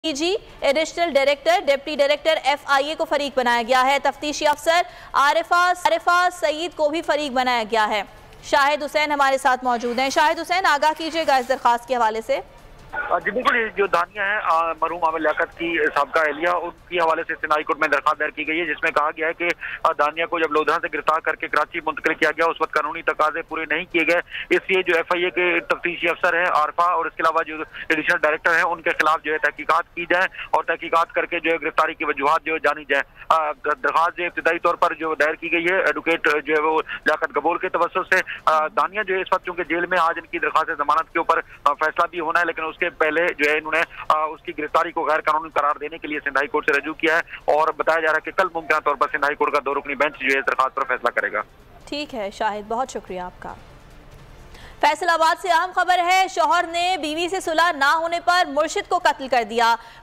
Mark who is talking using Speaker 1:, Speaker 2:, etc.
Speaker 1: DG additional director deputy director FIA को फरीक बनाया गया है। तफ्तीशी अफसर आरिफा सईद को भी फरीक बनाया गया है। शाहिद हुसैन हमारे साथ मौजूद हैं। शाहिद हुसैन, आगाह कीजिएगा इस दरखास्त के हवाले से।
Speaker 2: जी बिल्कुल, ये जो दानिया है मरहूम आमिर लियाकत की साबका एहलिया, उनकी हवाले से सिंध हाई कोर्ट में दरखास्त दायर की गई है, जिसमें कहा गया है कि दानिया को जब लोधरा से गिरफ्तार करके कराची मुंतकिल किया गया उस वक्त कानूनी तकाजे पूरे नहीं किए गए, इसलिए जो FIA के तफ्तीशी अफसर हैं आरिफा और इसके अलावा जो एडिशनल डायरेक्टर हैं उनके खिलाफ जो है तहकीकात की जाए और तहकीकात करके जो है गिरफ्तारी की वजूहात जो है जानी जाए। दरखास्त जो इब्तदाई तौर पर जो दायर की गई है एडवोकेट जो है वो लियाकत गबोल के तवज्जुह से, दानिया जो है इस वक्त चूंकि जेल में, आज इनकी दरखास्त जमानत के ऊपर फैसला भी होना है, लेकिन उसके पहले जो है इन्होंने उसकी गिरफ्तारी को गैर कानूनी करार देने के लिए सिंध हाई कोर्ट से रजू किया है और बताया जा रहा है कि कल मुमकिन तौर पर सिंध हाई कोर्ट का 2 रुकनी बेंच जो है दरखास्त पर फैसला करेगा।
Speaker 1: ठीक है शाहिद, बहुत शुक्रिया आपका। फैसलाबाद से अहम खबर है, शौहर ने बीवी से सुलह ना होने पर मुर्शिद को कत्ल कर दिया।